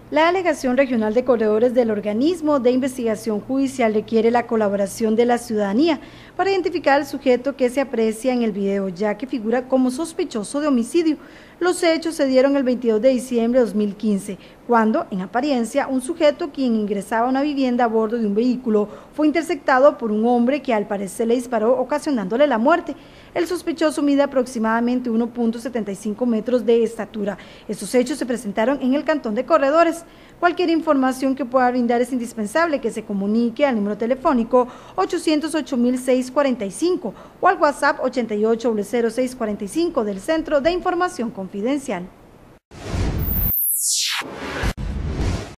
La Delegación Regional de Corredores del Organismo de Investigación Judicial requiere la colaboración de la ciudadanía para identificar al sujeto que se aprecia en el video, ya que figura como sospechoso de homicidio. Los hechos se dieron el 22 de diciembre de 2015, cuando, en apariencia, un sujeto quien ingresaba a una vivienda a bordo de un vehículo fue interceptado por un hombre que al parecer le disparó, ocasionándole la muerte. El sospechoso mide aproximadamente 1.75 metros de estatura. Estos hechos se presentaron en el Cantón de Corredores. Cualquier información que pueda brindar es indispensable que se comunique al número telefónico 808.645 o al WhatsApp 88 00645 del Centro de Información Confidencial.